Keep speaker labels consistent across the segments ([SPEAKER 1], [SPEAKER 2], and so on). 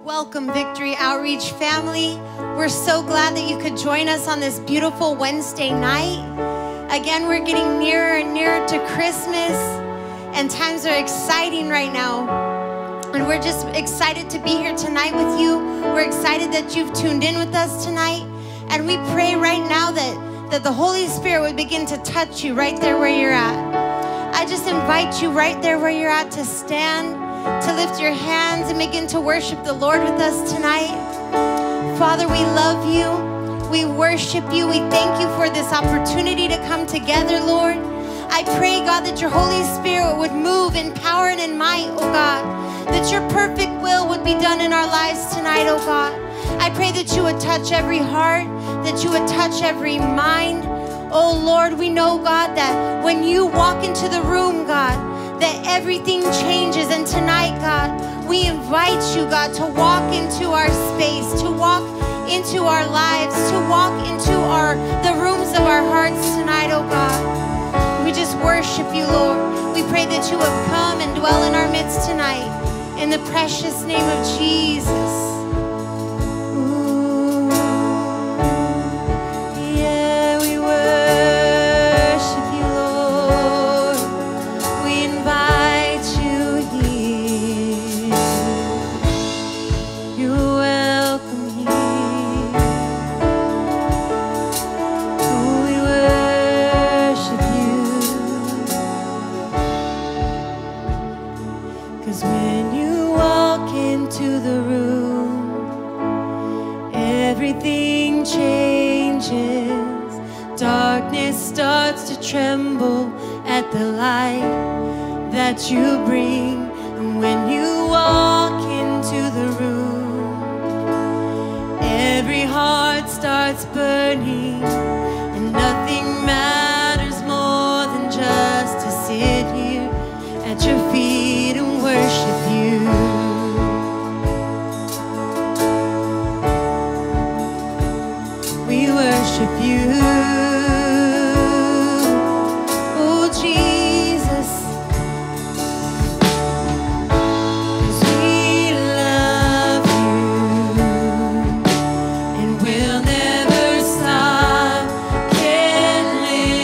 [SPEAKER 1] Welcome, Victory Outreach family. We're so glad that you could join us on this beautiful Wednesday night. Again, we're getting nearer and nearer to Christmas, and times are exciting right now. And we're just excited to be here tonight with you. We're excited that you've tuned in with us tonight. And we pray right now that the Holy Spirit would begin to touch you right there where you're at. I just invite you right there where you're at to stand, to lift your hands and begin to worship the Lord with us tonight. Father, we love you. We worship you. We thank you for this opportunity to come together, Lord. I pray, God, that your Holy Spirit would move in power and in might, oh God, that your perfect will would be done in our lives tonight, oh God. I pray that you would touch every heart, that you would touch every mind. Oh Lord, we know, God, that when you walk into the room, God, that everything changes. And tonight, God, we invite you, God, to walk into our space, to walk into our lives, to walk into the rooms of our hearts tonight, oh God. We just worship you, Lord. We pray that you would come and dwell in our midst tonight. In the precious name of Jesus. Starts to tremble at the light that you bring. And when you walk into the room, every heart starts burning, and nothing matters more than just to sit here at your feet and worship you. We worship you.
[SPEAKER 2] We'll never stop, can't live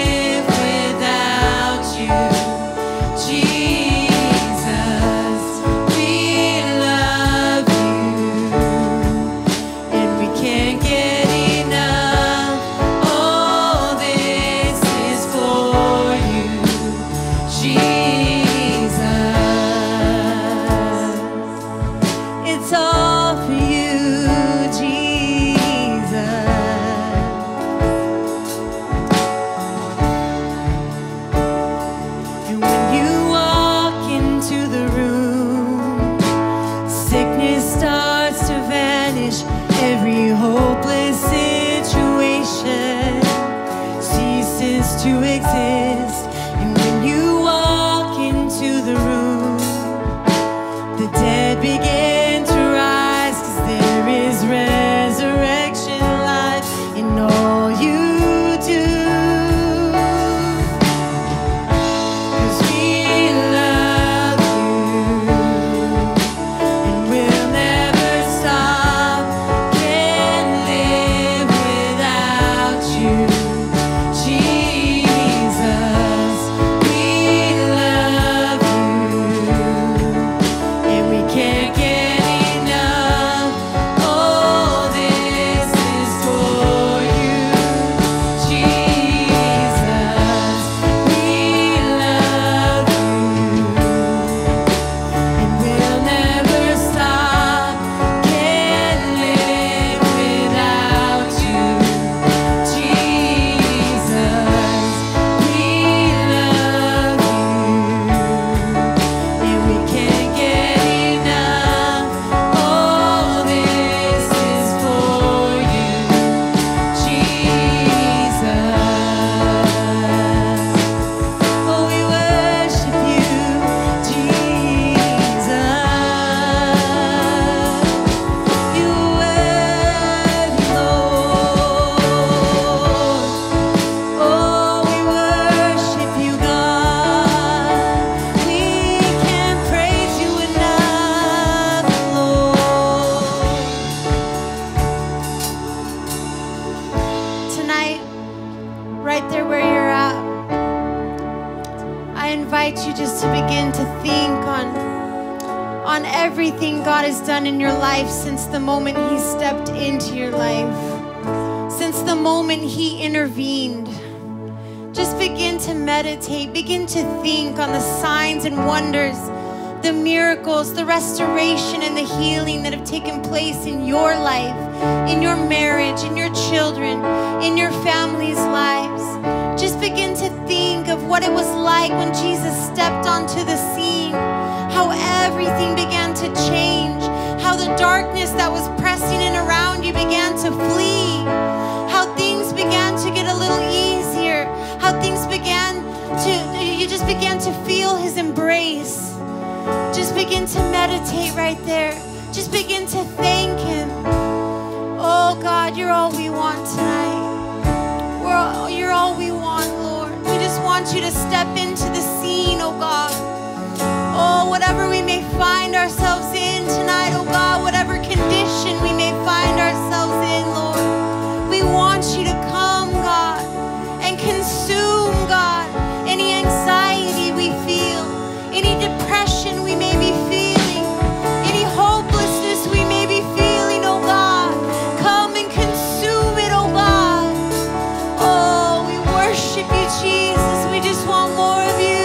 [SPEAKER 1] I invite you just to begin to think on everything God has done in your life since the moment He stepped into your life, since the moment He intervened. Just begin to meditate, begin to think on the signs and wonders, the miracles, the restoration and the healing that have taken place in your life, in your marriage, in your children, in your family's lives. Just begin to think of what it was like when Jesus stepped onto the scene, how everything began to change, how the darkness that was pressing in around you began to flee, how things began to get a little easier, how things you just began to feel His embrace. Just begin to meditate right there. Just begin to thank Him. Oh God, you're all we want tonight. You're all we want, Lord. We just want you to step into the scene, oh God. Oh, whatever we may find ourselves in tonight, oh God, whatever condition we may find ourselves in, Lord, we want you to come, God, and consume, God, any anxiety we feel, any depression we may be feeling, any hopelessness we may be feeling, oh God. Come and consume it, oh God. Oh, we worship you, Jesus. We just want more of you.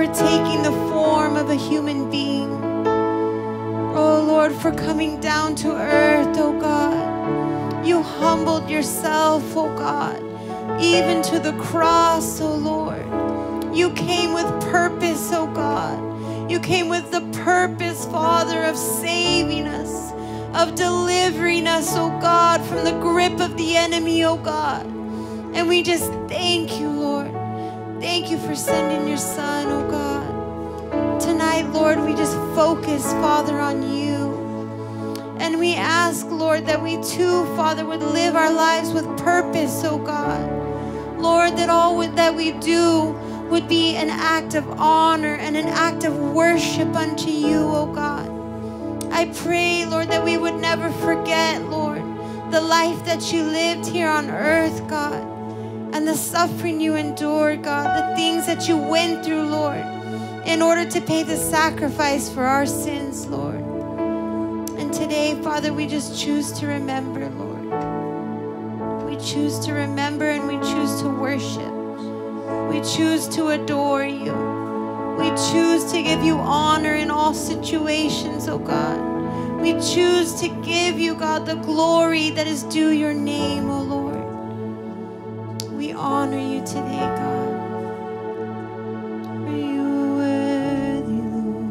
[SPEAKER 1] for taking the form of a human being. Oh Lord, for coming down to earth, oh God. You humbled yourself, oh God, even to the cross, oh Lord. You came with purpose, oh God. You came with the purpose, Father, of saving us, of delivering us, oh God, from the grip of the enemy, oh God. And we just thank you, Lord. Thank you for sending your Son, oh God. Tonight, Lord, we just focus, Father, on you. And we ask, Lord, that we too, Father, would live our lives with purpose, oh God. Lord, that all that we do would be an act of honor and an act of worship unto you, oh God. I pray, Lord, that we would never forget, Lord, the life that you lived here on earth, God, and the suffering you endured, God, the things that you went through, Lord, in order to pay the sacrifice for our sins, Lord. And today, Father, we just choose to remember, Lord. We choose to remember and we choose to worship. We choose to adore you. We choose to give you honor in all situations, oh God. We choose to give you, God, the glory that is due your name, oh Lord. We honor you today, God. For you are worthy,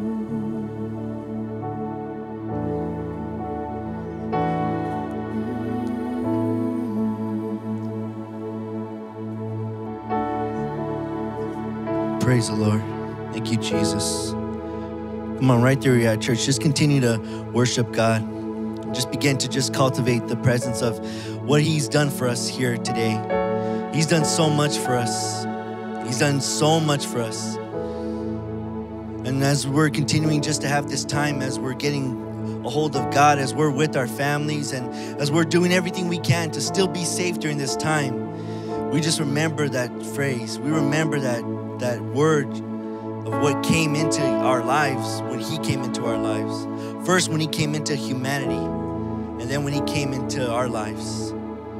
[SPEAKER 2] Lord. Praise the Lord. Thank you, Jesus. Come on, right there you're at, church. Just continue to worship God. Just begin to just cultivate the presence of what he's done for us here today. He's done so much for us. He's done so much for us. And as we're continuing just to have this time, as we're getting a hold of God, as we're with our families, and as we're doing everything we can to still be safe during this time, we just remember that phrase. We remember that word of what came into our lives when he came into our lives. First, when he came into humanity, and then when he came into our lives.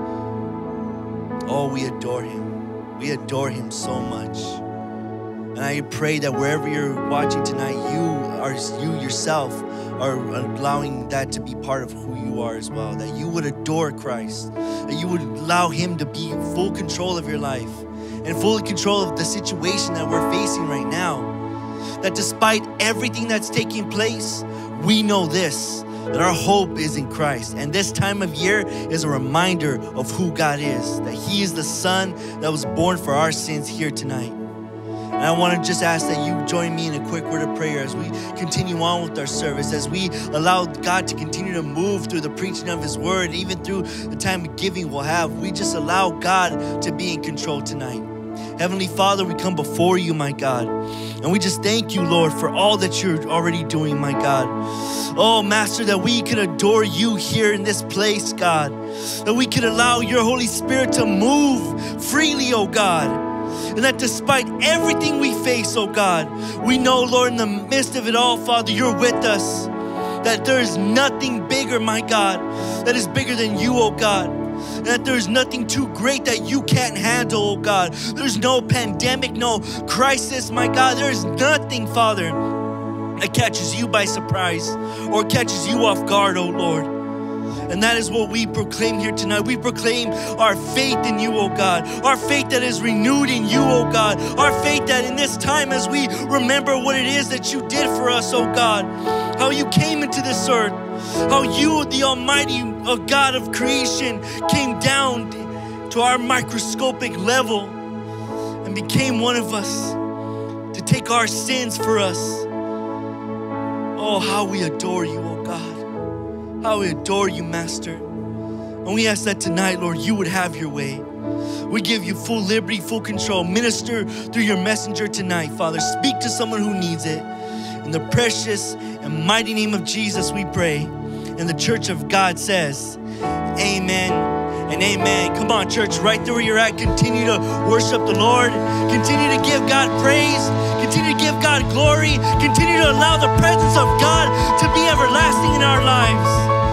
[SPEAKER 2] Oh, we adore him. We adore him so much. And I pray that wherever you're watching tonight, you yourself are allowing that to be part of who you are as well. That you would adore Christ. That you would allow him to be in full control of your life and fully control of the situation that we're facing right now. That despite everything that's taking place, we know this, that our hope is in Christ. And this time of year is a reminder of who God is, that he is the Son that was born for our sins here tonight. And I want to just ask that you join me in a quick word of prayer as we continue on with our service, as we allow God to continue to move through the preaching of his word, even through the time of giving we'll have. We just allow God to be in control tonight. Heavenly Father, we come before you, my God, and we just thank you, Lord, for all that you're already doing, my God. Oh, Master, that we can adore you here in this place, God, that we can allow your Holy Spirit to move freely, oh God, and that despite everything we face, oh God, we know, Lord, in the midst of it all, Father, you're with us, that there is nothing bigger, my God, that is bigger than you, oh God. And that there's nothing too great that you can't handle, oh God. There's no pandemic, no crisis, my God. There's nothing, Father, that catches you by surprise or catches you off guard, oh Lord. And that is what we proclaim here tonight. We proclaim our faith in you, oh God. Our faith that is renewed in you, oh God. Our faith that in this time as we remember what it is that you did for us, oh God. How you came into this earth. How you, the Almighty God of creation, came down to our microscopic level and became one of us to take our sins for us. Oh, how we adore you, oh God. How we adore you, Master. And we ask that tonight, Lord, you would have your way. We give you full liberty, full control. Minister through your messenger tonight, Father. Speak to someone who needs it. In the precious and mighty name of Jesus, we pray. And the church of God says, amen and amen. Come on, church, right there where you're at, continue to worship the Lord. Continue to give God praise. Continue to give God glory. Continue to allow the presence of God to be everlasting in our lives.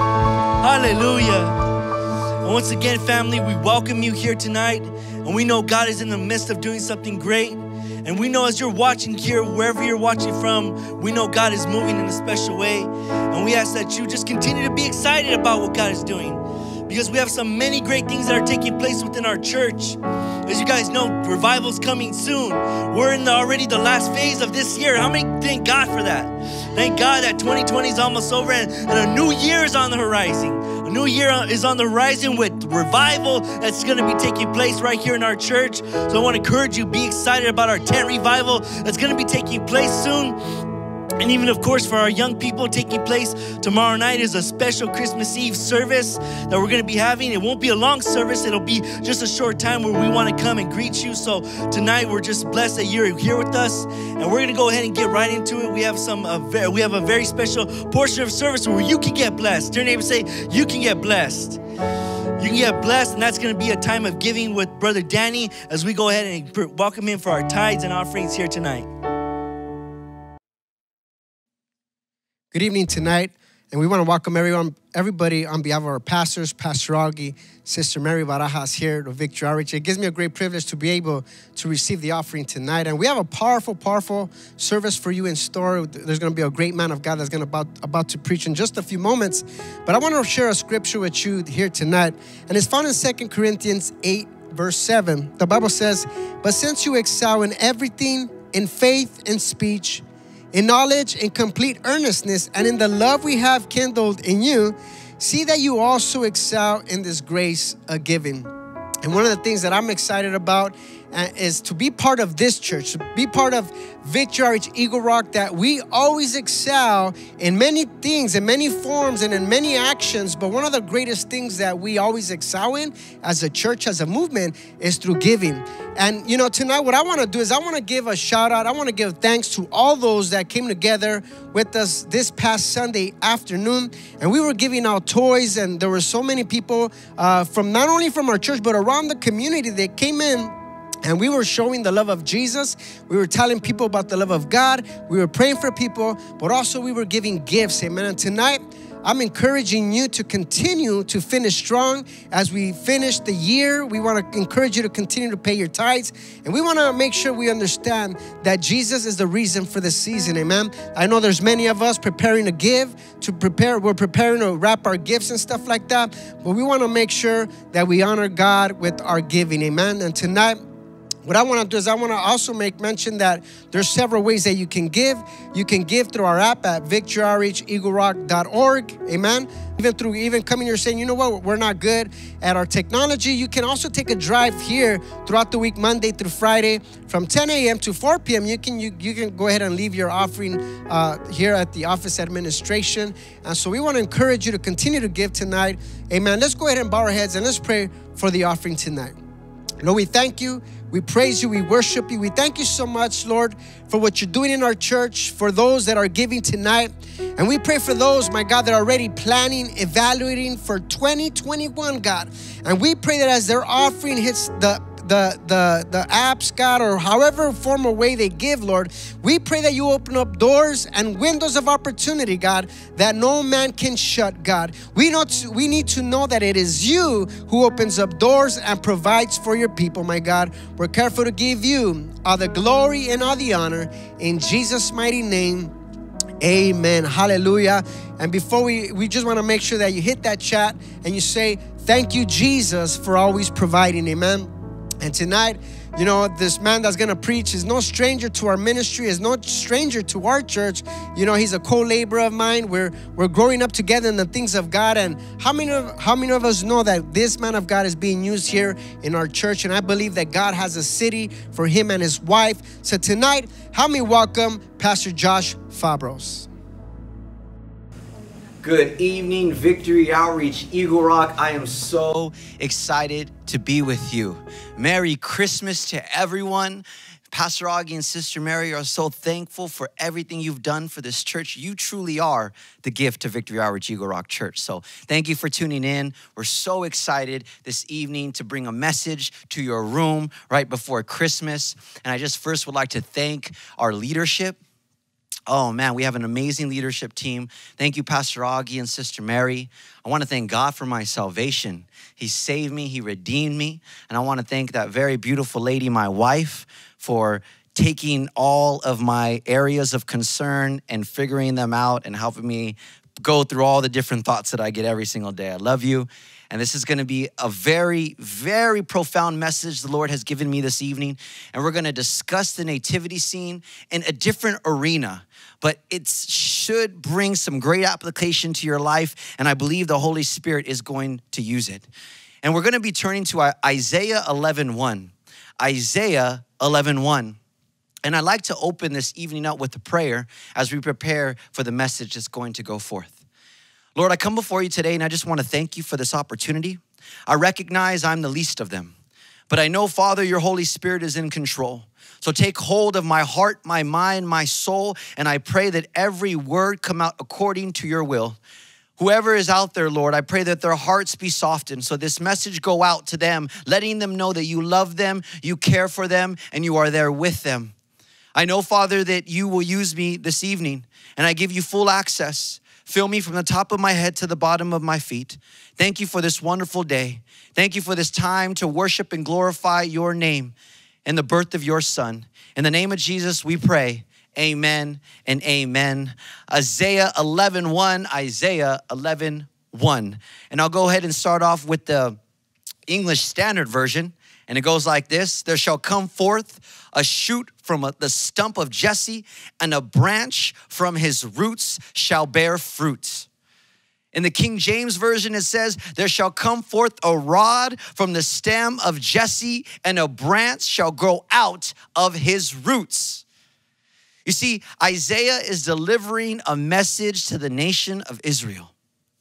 [SPEAKER 2] Hallelujah. And once again, family, we welcome you here tonight. And we know God is in the midst of doing something great. And we know as you're watching here, wherever you're watching from, we know God is moving in a special way. And we ask that you just continue to be excited about what God is doing, because we have many great things that are taking place within our church. As you guys know, revival's coming soon. We're in already the last phase of this year. How many thank God for that? Thank God that 2020 is almost over and a new year is on the horizon. A new year is on the horizon with revival that's going to be taking place right here in our church. So I want to encourage you, be excited about our tent revival that's going to be taking place soon. And even, of course, for our young people, taking place tomorrow night is a special Christmas Eve service that we're going to be having. It won't be a long service. It'll be just a short time where we want to come and greet you. So tonight, we're just blessed that you're here with us. And we're going to go ahead and get right into it. We have a very special portion of service where you can get blessed. Turn to your neighbor and say, you can get blessed. You can get blessed, and that's going to be a time of giving with Brother Danny as we go ahead and welcome him for our tithes and offerings here tonight.
[SPEAKER 3] Good evening tonight, and we want to welcome everybody on behalf of our pastors, Pastor Augie, Sister Mary Barajas here at Victory Outreach. It gives me a great privilege to be able to receive the offering tonight, and we have a powerful, powerful service for you in store. There's going to be a great man of God that's going to about to preach in just a few moments, but I want to share a scripture with you here tonight, and it's found in 2 Corinthians 8, verse 7. The Bible says, "But since you excel in everything, in faith, in speech, in knowledge, in complete earnestness, and in the love we have kindled in you, see that you also excel in this grace of giving." And one of the things that I'm excited about is to be part of this church, to be part of Victory Outreach Eagle Rock, that we always excel in many things, in many forms, and in many actions. But one of the greatest things that we always excel in as a church, as a movement, is through giving. And, tonight what I want to do is I want to give a shout out. I want to give thanks to all those that came together with us this past Sunday afternoon. And we were giving out toys, and there were so many people from not only from our church, but around the community that came in. And we were showing the love of Jesus. We were telling people about the love of God. We were praying for people, but also we were giving gifts. Amen. And tonight, I'm encouraging you to continue to finish strong as we finish the year. We want to encourage you to continue to pay your tithes. And we want to make sure we understand that Jesus is the reason for the season. Amen. I know there's many of us preparing to give, we're preparing to wrap our gifts and stuff like that. But we want to make sure that we honor God with our giving. Amen. And tonight, what I want to do is I want to also make mention that there's several ways that you can give. You can give through our app at victoryoutreacheaglerock.org. Amen. Even coming here saying, you know what, we're not good at our technology. You can also take a drive here throughout the week, Monday through Friday, from 10 a.m. to 4 p.m. You can go ahead and leave your offering here at the office administration. And so we want to encourage you to continue to give tonight. Amen. Let's go ahead and bow our heads and let's pray for the offering tonight. Lord, we thank you. We praise you. We worship you. We thank you so much, Lord, for what you're doing in our church, for those that are giving tonight. And we pray for those, my God, that are already planning, evaluating for 2021, God. And we pray that as their offering hits the apps, God, or however form or way they give, Lord, we pray that you open up doors and windows of opportunity, God, that no man can shut, God. We need to know that it is you who opens up doors and provides for your people, my God. We're careful to give you all the glory and all the honor in Jesus' mighty name. Amen. Hallelujah. And before we just want to make sure that you hit that chat and you say, thank you, Jesus, for always providing. Amen. And tonight, this man that's going to preach is no stranger to our ministry, is no stranger to our church. He's a co-laborer of mine. We're growing up together in the things of God. And how many of us know that this man of God is being used here in our church? And I believe that God has a city for him and his wife. So tonight, help me welcome Pastor Josh Fabros.
[SPEAKER 4] Good evening, Victory Outreach Eagle Rock. I am so excited to be with you. Merry Christmas to everyone. Pastor Augie and Sister Mary are so thankful for everything you've done for this church. You truly are the gift to Victory Outreach Eagle Rock Church. So thank you for tuning in. We're so excited this evening to bring a message to your room right before Christmas. And I just first would like to thank our leadership. Oh man, we have an amazing leadership team. Thank you, Pastor Augie and Sister Mary. I want to thank God for my salvation. He saved me, he redeemed me. And I want to thank that very beautiful lady, my wife, for taking all of my areas of concern and figuring them out and helping me go through all the different thoughts that I get every single day. I love you. And this is going to be a very, very profound message the Lord has given me this evening. And we're going to discuss the nativity scene in a different arena. But it should bring some great application to your life. And I believe the Holy Spirit is going to use it. And we're going to be turning to Isaiah 11:1. Isaiah 11:1. And I'd like to open this evening out with a prayer as we prepare for the message that's going to go forth. Lord, I come before you today and I just want to thank you for this opportunity. I recognize I'm the least of them, but I know, Father, your Holy Spirit is in control. So take hold of my heart, my mind, my soul, and I pray that every word come out according to your will. Whoever is out there, Lord, I pray that their hearts be softened so this message go out to them, letting them know that you love them, you care for them, and you are there with them. I know, Father, that you will use me this evening, and I give you full access. Fill me from the top of my head to the bottom of my feet. Thank you for this wonderful day. Thank you for this time to worship and glorify your name and the birth of your Son. In the name of Jesus, we pray. Amen and amen. Isaiah 11:1, Isaiah 11:1. And I'll go ahead and start off with the English Standard Version. And it goes like this: there shall come forth a shoot from the stump of Jesse, and a branch from his roots shall bear fruit. In the King James Version, it says, there shall come forth a rod from the stem of Jesse, and a branch shall grow out of his roots. You see, Isaiah is delivering a message to the nation of Israel,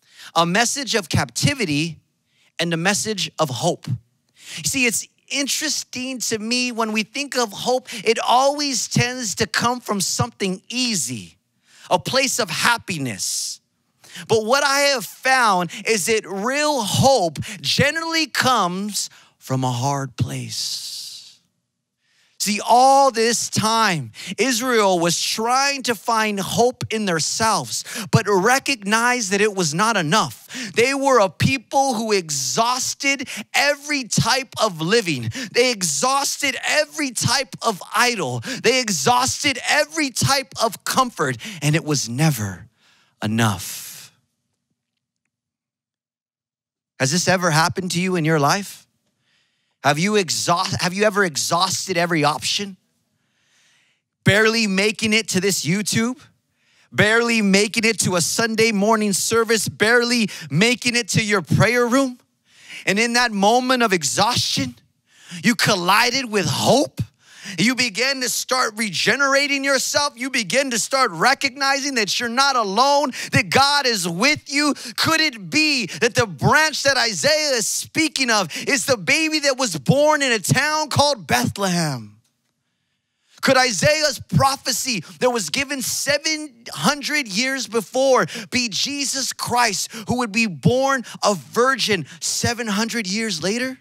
[SPEAKER 4] a message of captivity and a message of hope. You see, it's interesting to me when we think of hope, it always tends to come from something easy, a place of happiness. But what I have found is that real hope generally comes from a hard place. See, all this time, Israel was trying to find hope in themselves, but recognized that it was not enough. They were a people who exhausted every type of living. They exhausted every type of idol. They exhausted every type of comfort, and it was never enough. Has this ever happened to you in your life? Have you ever exhausted every option? Barely making it to this YouTube, barely making it to a Sunday morning service, barely making it to your prayer room. And in that moment of exhaustion, you collided with hope. You begin to start regenerating yourself. You begin to start recognizing that you're not alone, that God is with you. Could it be that the branch that Isaiah is speaking of is the baby that was born in a town called Bethlehem? Could Isaiah's prophecy that was given 700 years before be Jesus Christ, who would be born a virgin 700 years later?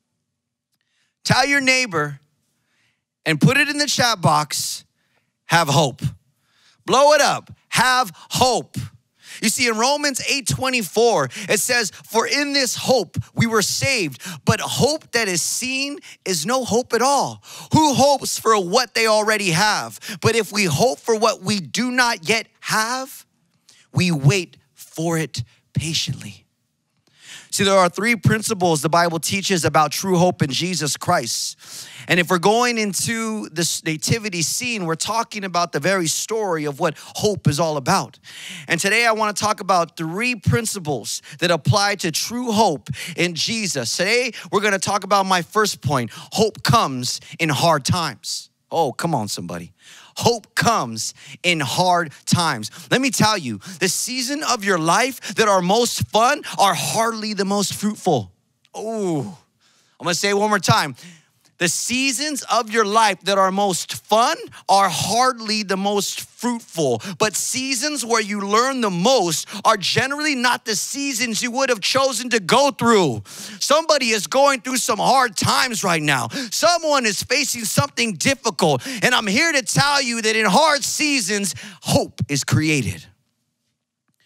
[SPEAKER 4] Tell your neighbor and put it in the chat box, have hope. Blow it up, have hope. You see, in Romans 8:24, it says, for in this hope we were saved, but hope that is seen is no hope at all. Who hopes for what they already have? But if we hope for what we do not yet have, we wait for it patiently. See, there are three principles the Bible teaches about true hope in Jesus Christ. And if we're going into this nativity scene, we're talking about the very story of what hope is all about. And today I want to talk about three principles that apply to true hope in Jesus. Today, we're going to talk about my first point. Hope comes in hard times. Oh, come on, somebody. Hope comes in hard times. Let me tell you, the season of your life that are most fun are hardly the most fruitful. Oh, I'm going to say it one more time. The seasons of your life that are most fun are hardly the most fruitful, but seasons where you learn the most are generally not the seasons you would have chosen to go through. Somebody is going through some hard times right now. Someone is facing something difficult, and I'm here to tell you that in hard seasons, hope is created.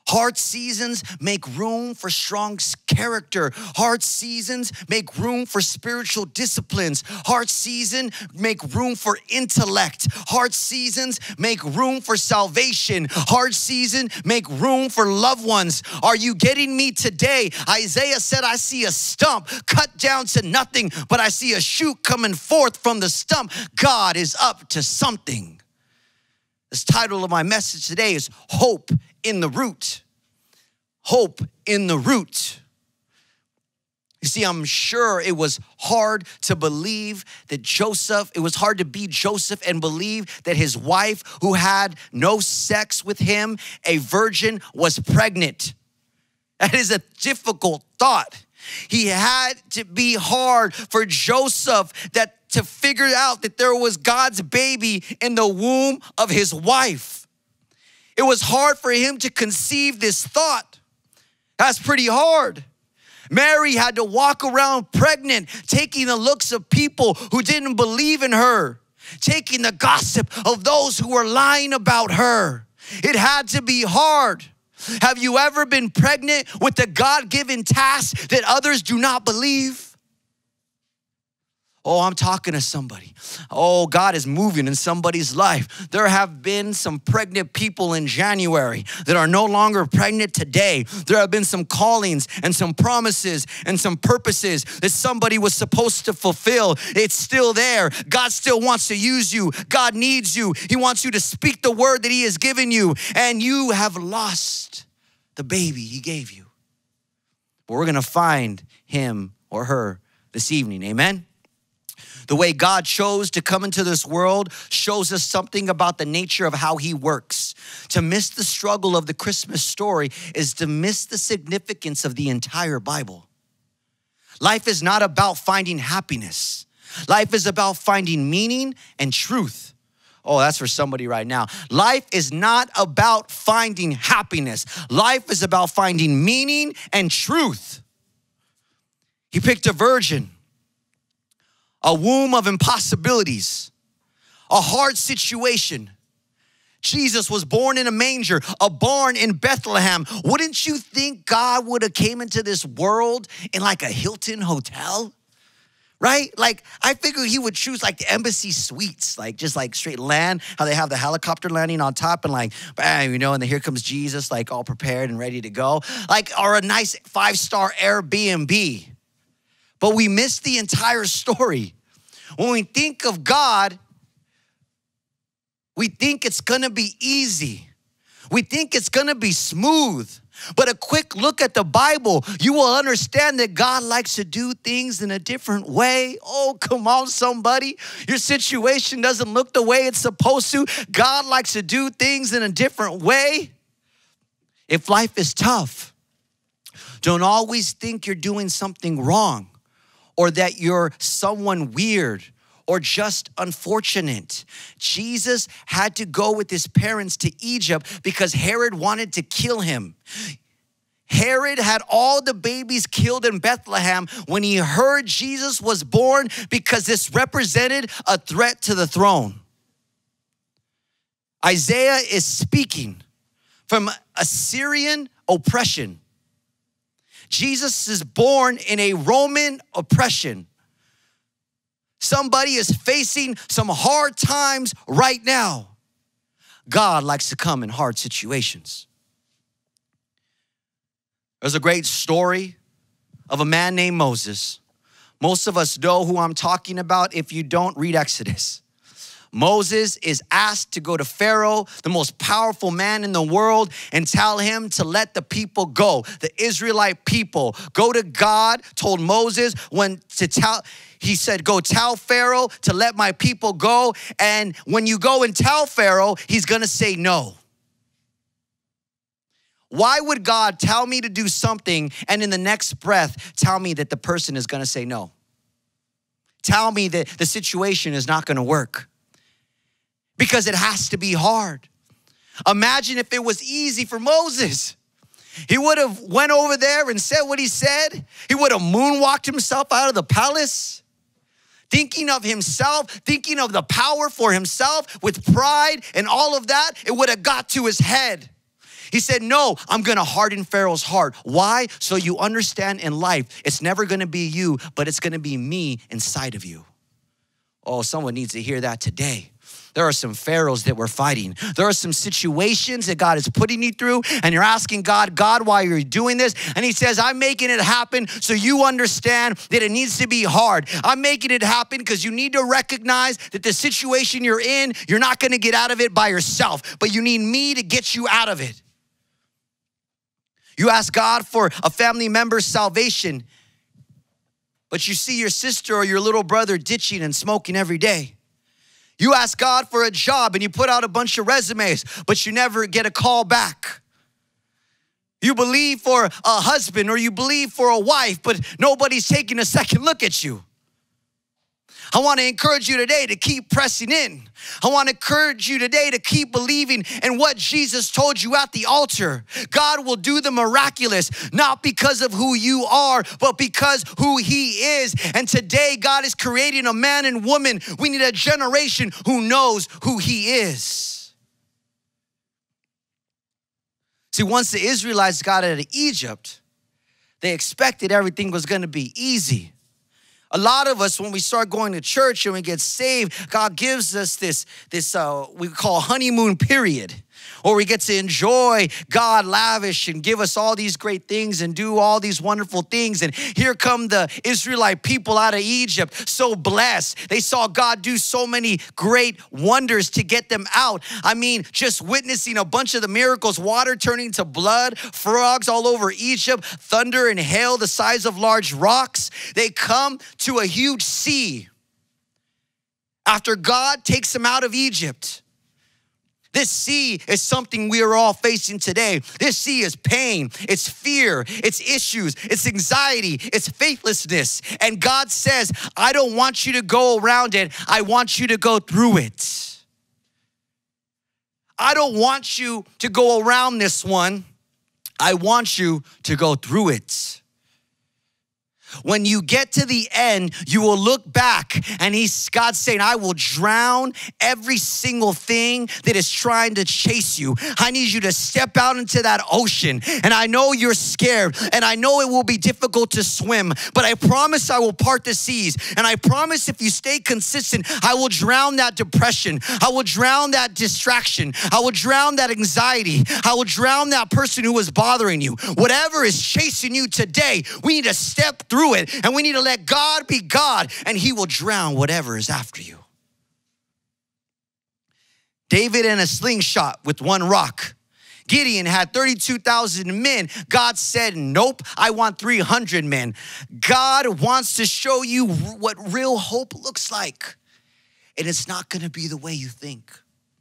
[SPEAKER 4] Hard seasons make room for strong character. Hard seasons make room for spiritual disciplines. Hard seasons make room for intellect. Hard seasons make room for salvation. Hard seasons make room for loved ones. Are you getting me today? Isaiah said, I see a stump cut down to nothing, but I see a shoot coming forth from the stump. God is up to something. The title of my message today is Hope in the Root. Hope in the root. You see, I'm sure it was hard to believe that it was hard to be Joseph and believe that his wife, who had no sex with him, a virgin, was pregnant. That is a difficult thought. He had to be hard for Joseph to figure out that there was God's baby in the womb of his wife. It was hard for him to conceive this thought. That's pretty hard. Mary had to walk around pregnant, taking the looks of people who didn't believe in her, taking the gossip of those who were lying about her. It had to be hard. Have you ever been pregnant with a God-given task that others do not believe? Oh, I'm talking to somebody. Oh, God is moving in somebody's life. There have been some pregnant people in January that are no longer pregnant today. There have been some callings and some promises and some purposes that somebody was supposed to fulfill. It's still there. God still wants to use you. God needs you. He wants you to speak the word that he has given you, and you have lost the baby he gave you. But we're going to find him or her this evening. Amen. The way God chose to come into this world shows us something about the nature of how he works. To miss the struggle of the Christmas story is to miss the significance of the entire Bible. Life is not about finding happiness. Life is about finding meaning and truth. Oh, that's for somebody right now. Life is not about finding happiness. Life is about finding meaning and truth. He picked a virgin. A womb of impossibilities, a hard situation. Jesus was born in a manger, a barn in Bethlehem. Wouldn't you think God would have came into this world in like a Hilton hotel? Right? Like, I figured he would choose like the embassy suites, like just like straight land, how they have the helicopter landing on top and like, bam, and then here comes Jesus, like all prepared and ready to go. Like, or a nice 5-star Airbnb. But we miss the entire story. When we think of God, we think it's gonna be easy. We think it's gonna be smooth. But a quick look at the Bible, you will understand that God likes to do things in a different way. Oh, come on, somebody. Your situation doesn't look the way it's supposed to. God likes to do things in a different way. If life is tough, don't always think you're doing something wrong, or that you're someone weird or just unfortunate. Jesus had to go with his parents to Egypt because Herod wanted to kill him. Herod had all the babies killed in Bethlehem when he heard Jesus was born because this represented a threat to the throne. Isaiah is speaking from Assyrian oppression. Jesus is born in a Roman oppression. Somebody is facing some hard times right now. God likes to come in hard situations. There's a great story of a man named Moses. Most of us know who I'm talking about. If you don't, read Exodus. Moses is asked to go to Pharaoh, the most powerful man in the world, and tell him to let the people go. The Israelite people go to God, told Moses he said, go tell Pharaoh to let my people go. And when you go and tell Pharaoh, he's going to say no. Why would God tell me to do something and in the next breath tell me that the person is going to say no? Tell me that the situation is not going to work. Because it has to be hard. Imagine if it was easy for Moses. He would have went over there and said what he said. He would have moonwalked himself out of the palace. Thinking of himself, thinking of the power for himself with pride and all of that, it would have got to his head. He said, no, I'm gonna harden Pharaoh's heart. Why? So you understand in life, it's never gonna be you, but it's gonna be me inside of you. Oh, someone needs to hear that today. There are some Pharaohs that we're fighting. There are some situations that God is putting you through, and you're asking God, why are you doing this? And he says, I'm making it happen so you understand that it needs to be hard. I'm making it happen because you need to recognize that the situation you're in, you're not gonna get out of it by yourself, but you need me to get you out of it. You ask God for a family member's salvation, but you see your sister or your little brother ditching and smoking every day. You ask God for a job and you put out a bunch of resumes, but you never get a call back. You believe for a husband or you believe for a wife, but nobody's taking a second look at you. I want to encourage you today to keep pressing in. I want to encourage you today to keep believing in what Jesus told you at the altar. God will do the miraculous, not because of who you are, but because who he is. And today, God is creating a man and woman. We need a generation who knows who he is. See, once the Israelites got out of Egypt, they expected everything was going to be easy. A lot of us, when we start going to church and we get saved, God gives us this we call honeymoon period, or we get to enjoy God lavish and give us all these great things and do all these wonderful things. And here come the Israelite people out of Egypt, so blessed. They saw God do so many great wonders to get them out. I mean, just witnessing a bunch of the miracles, water turning to blood, frogs all over Egypt, thunder and hail the size of large rocks. They come to a huge sea after God takes them out of Egypt. This sea is something we are all facing today. This sea is pain, it's fear, it's issues, it's anxiety, it's faithlessness. And God says, I don't want you to go around it. I want you to go through it. I don't want you to go around this one. I want you to go through it. When you get to the end, you will look back and God's saying, I will drown every single thing that is trying to chase you. I need you to step out into that ocean. And I know you're scared and I know it will be difficult to swim, but I promise I will part the seas. And I promise if you stay consistent, I will drown that depression. I will drown that distraction. I will drown that anxiety. I will drown that person who is bothering you. Whatever is chasing you today, we need to step through it, and we need to let God be God, and he will drown whatever is after you. David in a slingshot with one rock. Gideon had 32,000 men. God said, nope, I want 300 men. God wants to show you what real hope looks like, and it's not going to be the way you think.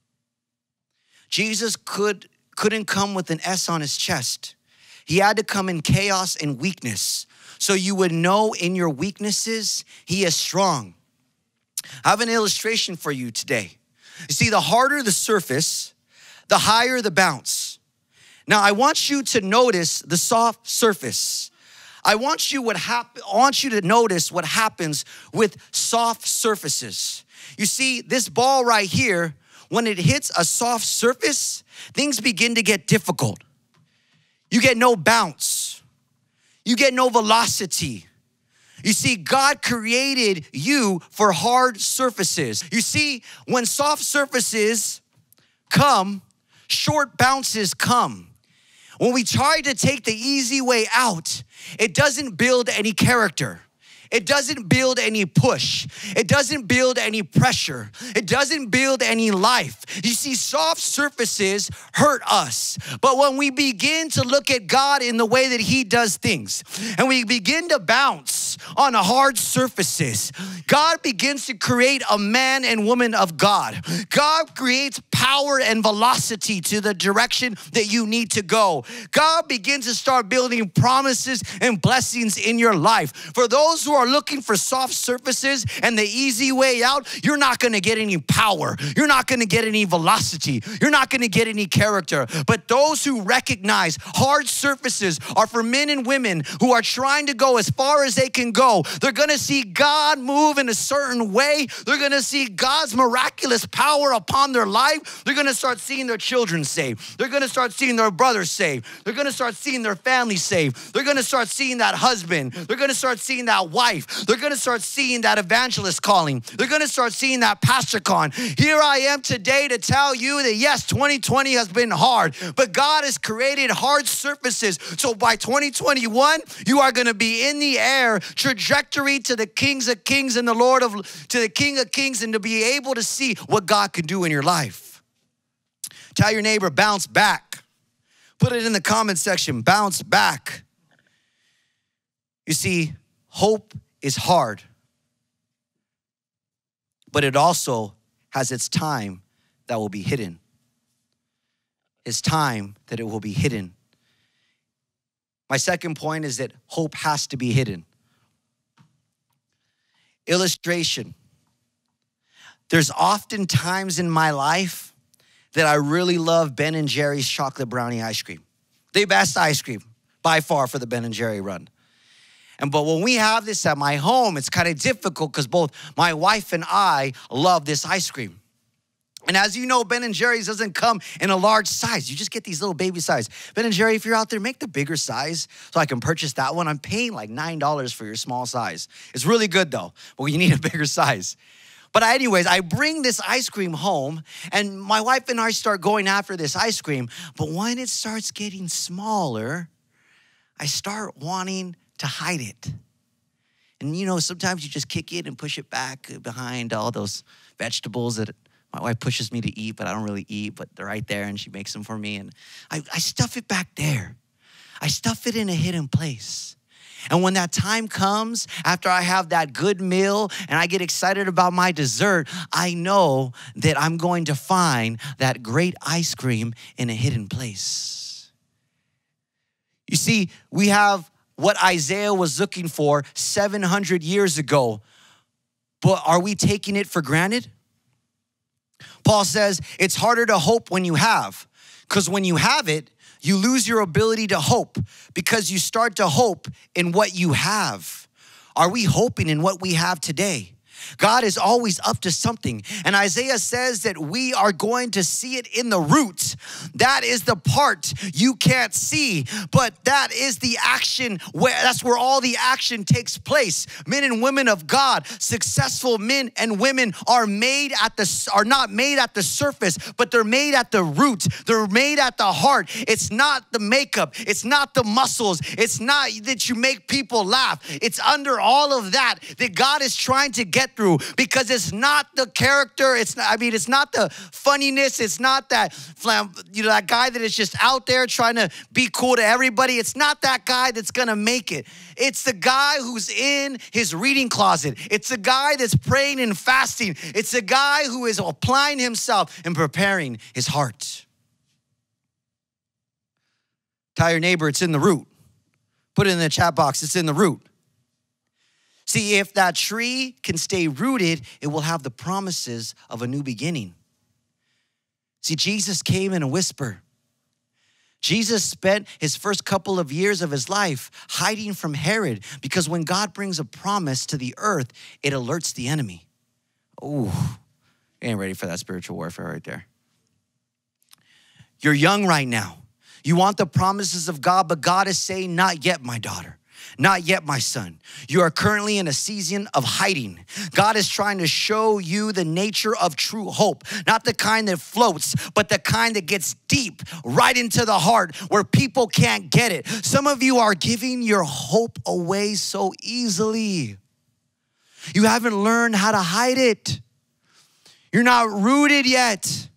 [SPEAKER 4] Jesus couldn't come with an S on his chest. He had to come in chaos and weakness, so you would know in your weaknesses, he is strong. I have an illustration for you today. You see, the harder the surface, the higher the bounce. Now, I want you to notice the soft surface. I want you to notice what happens with soft surfaces. You see, this ball right here, when it hits a soft surface, things begin to get difficult. You get no bounce. You get no velocity. You see, God created you for hard surfaces. You see, when soft surfaces come, short bounces come. When we try to take the easy way out, it doesn't build any character. It doesn't build any push. It doesn't build any pressure. It doesn't build any life. You see, soft surfaces hurt us. But when we begin to look at God in the way that he does things, and we begin to bounce on the hard surfaces, God begins to create a man and woman of God. God creates power and velocity to the direction that you need to go. God begins to start building promises and blessings in your life. For those who are looking for soft surfaces and the easy way out, you're not going to get any power. You're not going to get any velocity. You're not going to get any character. But those who recognize hard surfaces are for men and women who are trying to go as far as they can go. They're going to see God move in a certain way. They're going to see God's miraculous power upon their life. they're gonna start seeing their children saved. They're gonna start seeing their brothers saved. They're gonna start seeing their family saved. They're gonna start seeing that husband. They're gonna start seeing that wife. They're gonna start seeing that evangelist calling. They're gonna start seeing that pastor calling. Here I am today to tell you that yes, 2020 has been hard, but God has created hard surfaces. So by 2021, you are gonna be in the air, trajectory to the kings of kings and the Lord of, to the King of kings, and to be able to see what God can do in your life. Tell your neighbor, bounce back. Put it in the comment section, bounce back. You see, hope is hard, but it also has its time that will be hidden. It's time that it will be hidden. My second point is that hope has to be hidden. Illustration. There's often times in my life that I really love Ben and Jerry's chocolate brownie ice cream. The best ice cream by far for the Ben and Jerry run. But when we have this at my home, it's kind of difficult because both my wife and I love this ice cream. And as you know, Ben and Jerry's doesn't come in a large size. You just get these little baby size. Ben and Jerry, if you're out there, make the bigger size so I can purchase that one. I'm paying like $9 for your small size. It's really good though, but you need a bigger size. But anyways, I bring this ice cream home and my wife and I start going after this ice cream. But when it starts getting smaller, I start wanting to hide it. And you know, sometimes you just kick it and push it back behind all those vegetables that my wife pushes me to eat, but I don't really eat, but they're right there and she makes them for me. And I stuff it back there. I stuff it in a hidden place. And when that time comes, after I have that good meal and I get excited about my dessert, I know that I'm going to find that great ice cream in a hidden place. You see, we have what Isaiah was looking for 700 years ago, but are we taking it for granted? Paul says it's harder to hope when you have, because when you have it, you lose your ability to hope because you start to hope in what you have. Are we hoping in what we have today? God is always up to something. And Isaiah says that we are going to see it in the root. That is the part you can't see, but that is the action that's where all the action takes place. Men and women of God, successful men and women are not made at the surface, but they're made at the root. They're made at the heart. It's not the makeup. It's not the muscles. It's not that you make people laugh. It's under all of that God is trying to get through, because it's not the character. It's not the funniness. It's not that, that guy that is just out there trying to be cool to everybody. It's not that guy that's going to make it. It's the guy who's in his reading closet. It's the guy that's praying and fasting. It's the guy who is applying himself and preparing his heart. Tell your neighbor it's in the root. Put it in the chat box. It's in the root. See, if that tree can stay rooted, it will have the promises of a new beginning. See, Jesus came in a whisper. Jesus spent his first couple of years of his life hiding from Herod, because when God brings a promise to the earth, it alerts the enemy. Ooh, you ain't ready for that spiritual warfare right there. You're young right now. You want the promises of God, but God is saying, not yet, my daughter. Not yet, my son. You are currently in a season of hiding. God is trying to show you the nature of true hope. Not the kind that floats, but the kind that gets deep right into the heart where people can't get it. Some of you are giving your hope away so easily. You haven't learned how to hide it. You're not rooted yet.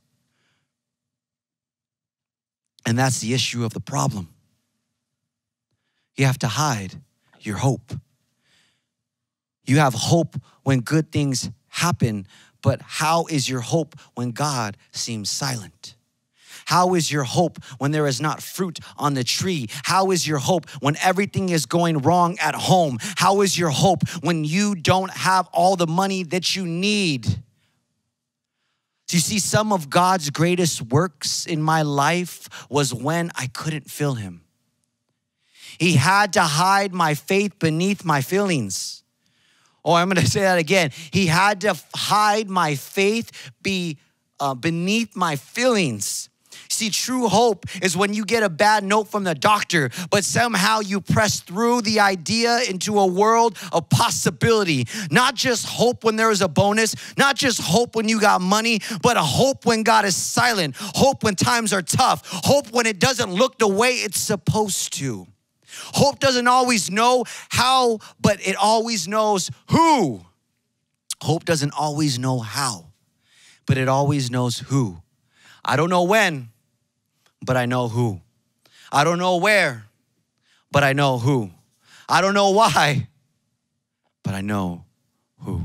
[SPEAKER 4] And that's the issue of the problem. You have to hide your hope. You have hope when good things happen, but how is your hope when God seems silent? How is your hope when there is not fruit on the tree? How is your hope when everything is going wrong at home? How is your hope when you don't have all the money that you need? Do you see, some of God's greatest works in my life was when I couldn't feel him. He had to hide my faith beneath my feelings. Oh, I'm going to say that again. He had to hide my faith beneath my feelings. See, true hope is when you get a bad note from the doctor, but somehow you press through the idea into a world of possibility. Not just hope when there is a bonus, not just hope when you got money, but a hope when God is silent, hope when times are tough, hope when it doesn't look the way it's supposed to. Hope doesn't always know how, but it always knows who. Hope doesn't always know how, but it always knows who. I don't know when, but I know who. I don't know where, but I know who. I don't know why, but I know who.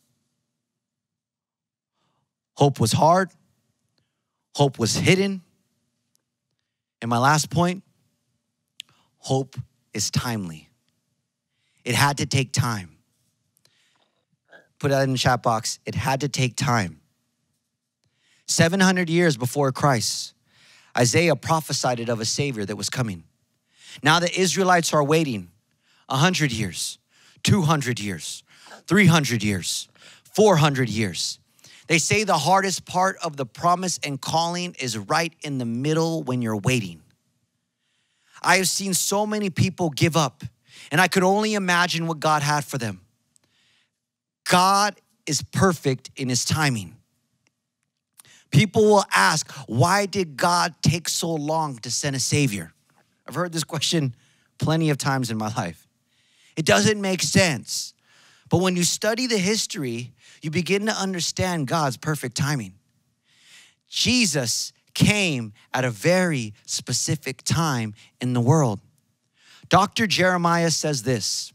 [SPEAKER 4] Hope was hard. Hope was hidden. And my last point, hope is timely. It had to take time. Put that in the chat box. It had to take time. 700 years before Christ, Isaiah prophesied it of a Savior that was coming. Now the Israelites are waiting 100 years, 200 years, 300 years, 400 years. They say the hardest part of the promise and calling is right in the middle when you're waiting. I have seen so many people give up, and I could only imagine what God had for them. God is perfect in his timing. People will ask, why did God take so long to send a Savior? I've heard this question plenty of times in my life. It doesn't make sense. But when you study the history, you begin to understand God's perfect timing. Jesus came at a very specific time in the world. Dr. Jeremiah says this: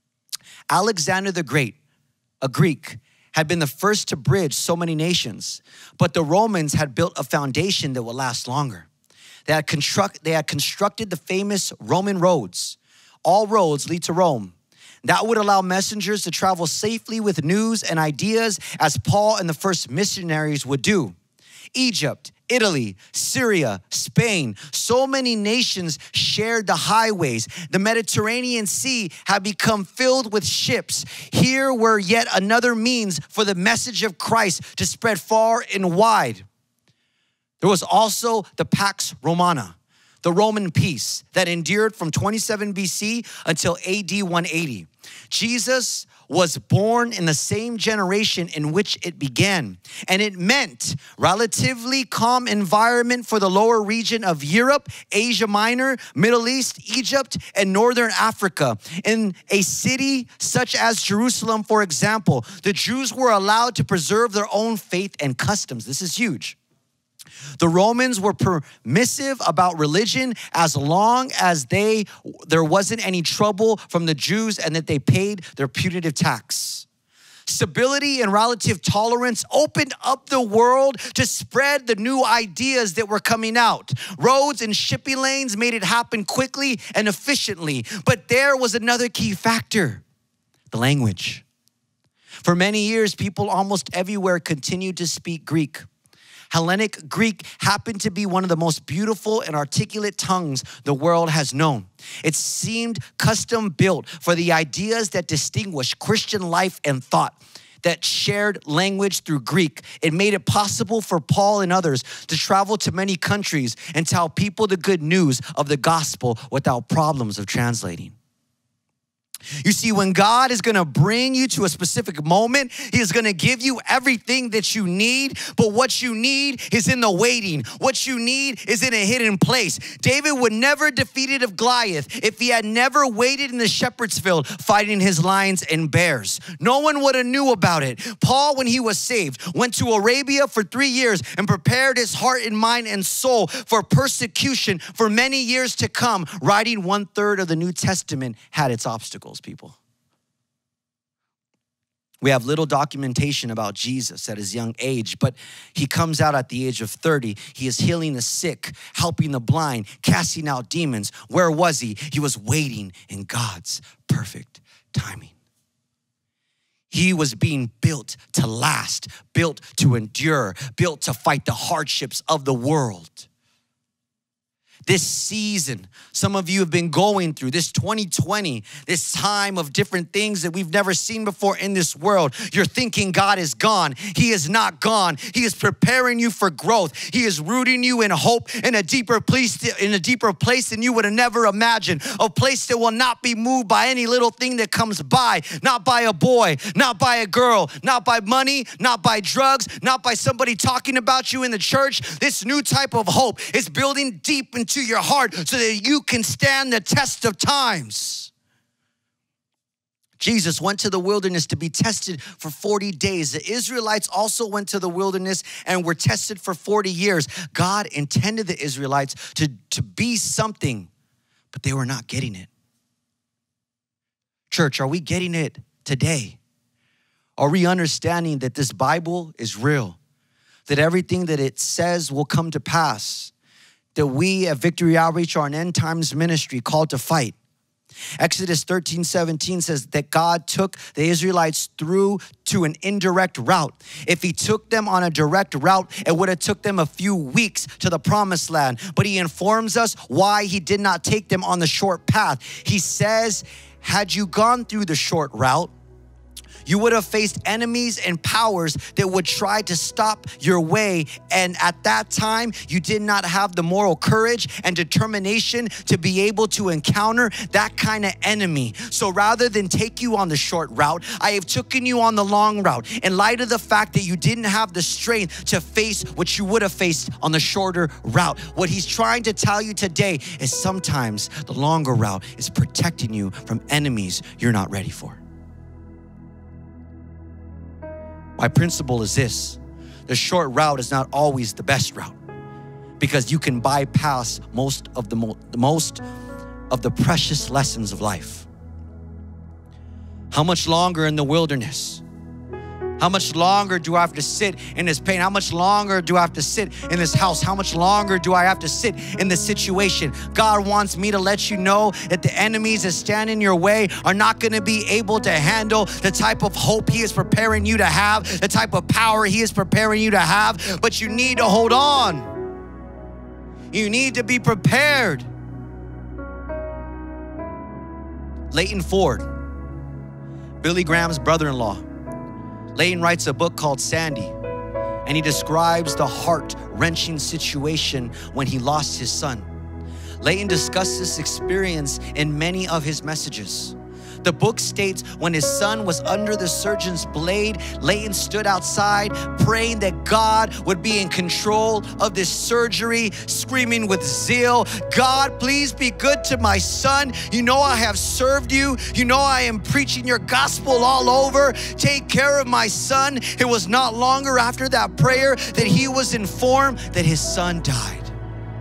[SPEAKER 4] Alexander the Great, a Greek, had been the first to bridge so many nations, but the Romans had built a foundation that would last longer. They had constructed the famous Roman roads. All roads lead to Rome. That would allow messengers to travel safely with news and ideas, as Paul and the first missionaries would do. Egypt, Italy, Syria, Spain, so many nations shared the highways. The Mediterranean Sea had become filled with ships. Here were yet another means for the message of Christ to spread far and wide. There was also the Pax Romana, the Roman peace that endured from 27 BC until AD 180. Jesus was born in the same generation in which it began, and it meant relatively calm environment for the lower region of Europe, Asia Minor, Middle East, Egypt, and Northern Africa. In a city such as Jerusalem, for example, the Jews were allowed to preserve their own faith and customs. This is huge. The Romans were permissive about religion as long as there wasn't any trouble from the Jews and that they paid their punitive tax. Stability and relative tolerance opened up the world to spread the new ideas that were coming out. Roads and shipping lanes made it happen quickly and efficiently. But there was another key factor: the language. For many years, people almost everywhere continued to speak Greek. Hellenic Greek happened to be one of the most beautiful and articulate tongues the world has known. It seemed custom built for the ideas that distinguish Christian life and thought. That shared language through Greek, it made it possible for Paul and others to travel to many countries and tell people the good news of the gospel without problems of translating. You see, when God is going to bring you to a specific moment, he is going to give you everything that you need. But what you need is in the waiting. What you need is in a hidden place. David would never defeated of Goliath if he had never waited in the shepherd's field fighting his lions and bears. No one would have knew about it. Paul, when he was saved, went to Arabia for 3 years and prepared his heart and mind and soul for persecution for many years to come. Writing 1/3 of the New Testament had its obstacles. People. We have little documentation about Jesus at his young age, but he comes out at the age of 30. He is healing the sick, helping the blind, casting out demons. Where was he? He was waiting in God's perfect timing. He was being built to last, built to endure, built to fight the hardships of the world. This season, some of you have been going through this 2020, this time of different things that we've never seen before in this world. You're thinking God is gone. He is not gone. He is preparing you for growth. He is rooting you in hope in a deeper place than you would have never imagined. A place that will not be moved by any little thing that comes by, not by a boy, not by a girl, not by money, not by drugs, not by somebody talking about you in the church. This new type of hope is building deep into your heart so that you can stand the test of times. Jesus went to the wilderness to be tested for 40 days. The Israelites also went to the wilderness and were tested for 40 years. God intended the Israelites to be something, but they were not getting it. Church, are we getting it today? Are we understanding that this Bible is real? That everything that it says will come to pass? That we at Victory Outreach are an end times ministry called to fight. Exodus 13:17 says that God took the Israelites through to an indirect route. If he took them on a direct route, it would have took them a few weeks to the promised land. But he informs us why he did not take them on the short path. He says, had you gone through the short route, you would have faced enemies and powers that would try to stop your way. And at that time, you did not have the moral courage and determination to be able to encounter that kind of enemy. So rather than take you on the short route, I have taken you on the long route in light of the fact that you didn't have the strength to face what you would have faced on the shorter route. What he's trying to tell you today is sometimes the longer route is protecting you from enemies you're not ready for. My principle is this: the short route is not always the best route, because you can bypass most of the precious lessons of life. How much longer in the wilderness? How much longer do I have to sit in this pain? How much longer do I have to sit in this house? How much longer do I have to sit in this situation? God wants me to let you know that the enemies that stand in your way are not going to be able to handle the type of hope he is preparing you to have, the type of power he is preparing you to have. But you need to hold on. You need to be prepared. Leighton Ford, Billy Graham's brother-in-law. Leighton writes a book called Sandy, and he describes the heart-wrenching situation when he lost his son. Leighton discussed this experience in many of his messages. The book states when his son was under the surgeon's blade, Leighton stood outside praying that God would be in control of this surgery, screaming with zeal, God, please be good to my son. You know I have served you. You know I am preaching your gospel all over. Take care of my son. It was not longer after that prayer that he was informed that his son died.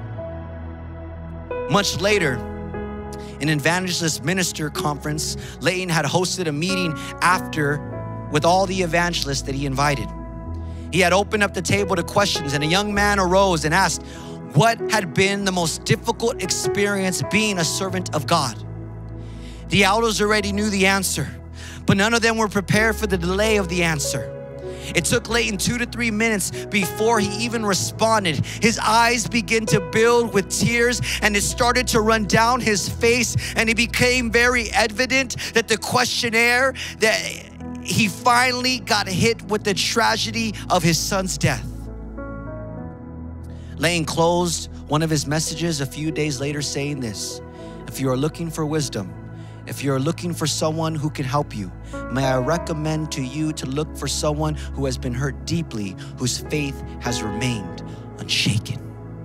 [SPEAKER 4] Much later, in an evangelist minister conference, Leighton had hosted a meeting after with all the evangelists that he invited. He had opened up the table to questions, and a young man arose and asked what had been the most difficult experience being a servant of God. The elders already knew the answer, but none of them were prepared for the delay of the answer. It took Leighton 2 to 3 minutes before he even responded. His eyes began to build with tears, and it started to run down his face, and it became very evident that the questionnaire, that he finally got hit with the tragedy of his son's death. Leighton closed one of his messages a few days later saying this: if you are looking for wisdom, if you're looking for someone who can help you, may I recommend to you to look for someone who has been hurt deeply, whose faith has remained unshaken.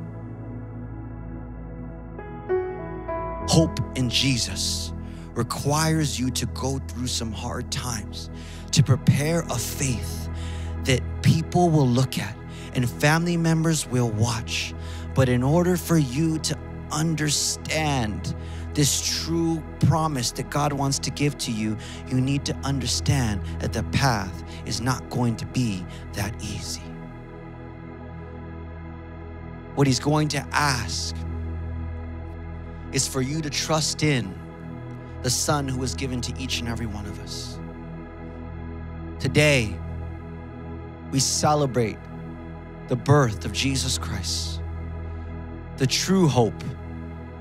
[SPEAKER 4] Hope in Jesus requires you to go through some hard times, to prepare a faith that people will look at and family members will watch. But in order for you to understand this true promise that God wants to give to you, you need to understand that the path is not going to be that easy. What he's going to ask is for you to trust in the Son who was given to each and every one of us. Today, we celebrate the birth of Jesus Christ, the true hope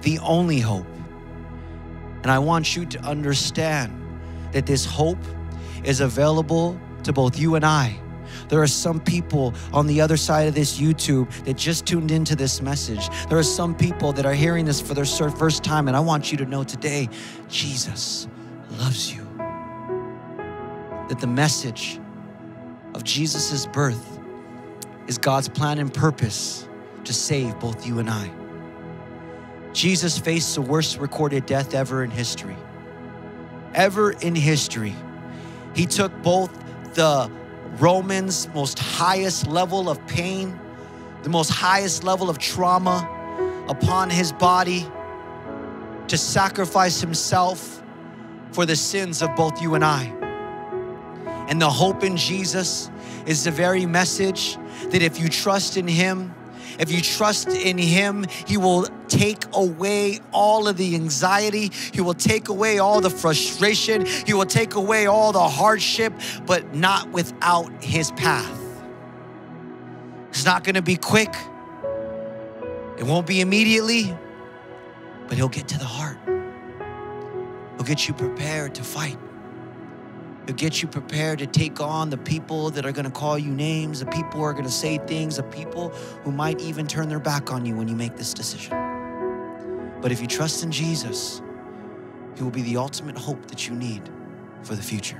[SPEAKER 4] the only hope. And I want you to understand that this hope is available to both you and I. There are some people on the other side of this YouTube that just tuned into this message. There are some people that are hearing this for their first time, and I want you to know today, Jesus loves you. That the message of Jesus' birth is God's plan and purpose to save both you and I. Jesus faced the worst recorded death ever in history. Ever in history. He took both the Romans' most highest level of pain, the most highest level of trauma upon his body to sacrifice himself for the sins of both you and I. And the hope in Jesus is the very message that if you trust in him, if you trust in him, he will take away all of the anxiety. He will take away all the frustration. He will take away all the hardship, but not without his path. It's not going to be quick. It won't be immediately, but he'll get to the heart. He'll get you prepared to fight. He'll get you prepared to take on the people that are going to call you names, the people who are going to say things, the people who might even turn their back on you when you make this decision. But if you trust in Jesus, he will be the ultimate hope that you need for the future.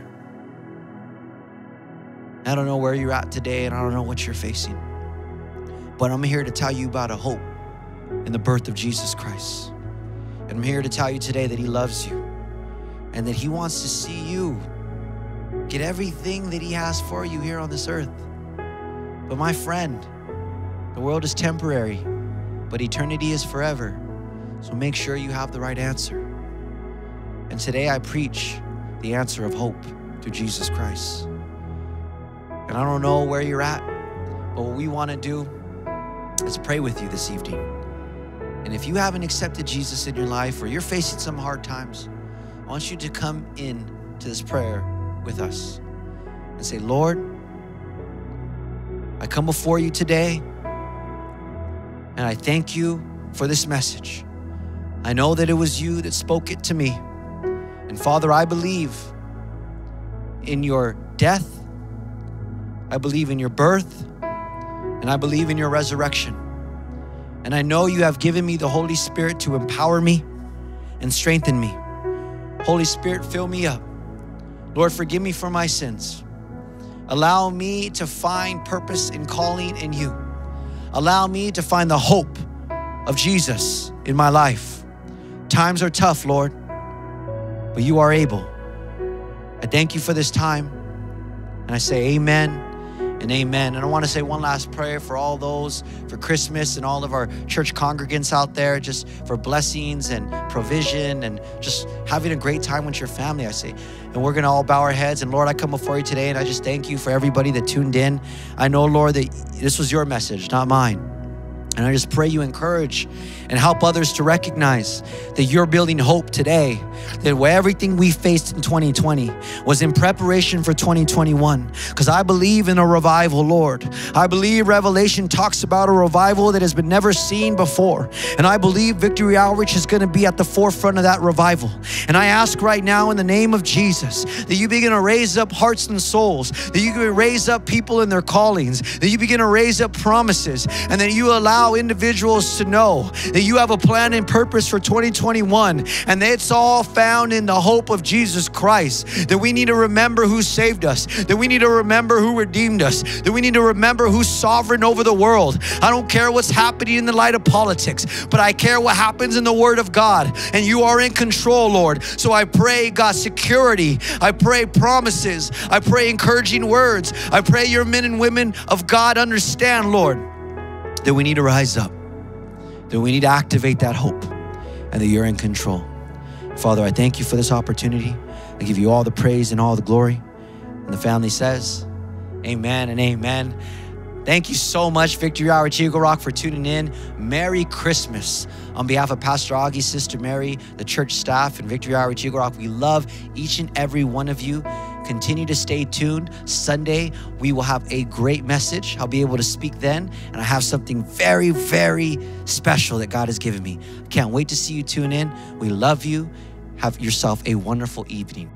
[SPEAKER 4] I don't know where you're at today, and I don't know what you're facing, but I'm here to tell you about a hope in the birth of Jesus Christ. And I'm here to tell you today that he loves you and that he wants to see you get everything that he has for you here on this earth. But my friend, the world is temporary, but eternity is forever. So make sure you have the right answer. And today I preach the answer of hope through Jesus Christ. And I don't know where you're at, but what we want to do is pray with you this evening. And if you haven't accepted Jesus in your life, or you're facing some hard times, I want you to come in to this prayer with us and say, Lord, I come before you today and I thank you for this message. I know that it was you that spoke it to me. And Father, I believe in your death, I believe in your birth, and I believe in your resurrection. And I know you have given me the Holy Spirit to empower me and strengthen me. Holy Spirit, fill me up. Lord, forgive me for my sins. Allow me to find purpose and calling in you. Allow me to find the hope of Jesus in my life. Times are tough, Lord, but you are able. I thank you for this time, and I say amen and amen. And I want to say one last prayer for all those for Christmas and all of our church congregants out there, just for blessings and provision and just having a great time with your family, I say. And we're going to all bow our heads. And Lord, I come before you today and I just thank you for everybody that tuned in. I know, Lord, that this was your message, not mine. And I just pray you encourage and help others to recognize that you're building hope today, that everything we faced in 2020 was in preparation for 2021. Because I believe in a revival, Lord. I believe Revelation talks about a revival that has been never seen before. And I believe Victory Outreach is going to be at the forefront of that revival. And I ask right now in the name of Jesus that you begin to raise up hearts and souls, that you can raise up people in their callings, that you begin to raise up promises, and that you allow individuals to know that you have a plan and purpose for 2021, and that it's all found in the hope of Jesus Christ. That we need to remember who saved us, that we need to remember who redeemed us, that we need to remember who's sovereign over the world. I don't care what's happening in the light of politics, but I care what happens in the Word of God, and you are in control, Lord. So I pray, God, security. I pray promises. I pray encouraging words. I pray your men and women of God understand, Lord, that we need to rise up, that we need to activate that hope, and that you're in control. Father, I thank you for this opportunity. I give you all the praise and all the glory. And the family says, amen and amen. Thank you so much, Victory Outreach Eagle Rock, for tuning in. Merry Christmas. On behalf of Pastor Augie, Sister Mary, the church staff, and Victory Outreach Eagle Rock, we love each and every one of you. Continue to stay tuned. Sunday, we will have a great message. I'll be able to speak then, and I have something very, very special that God has given me. I can't wait to see you tune in. We love you. Have yourself a wonderful evening.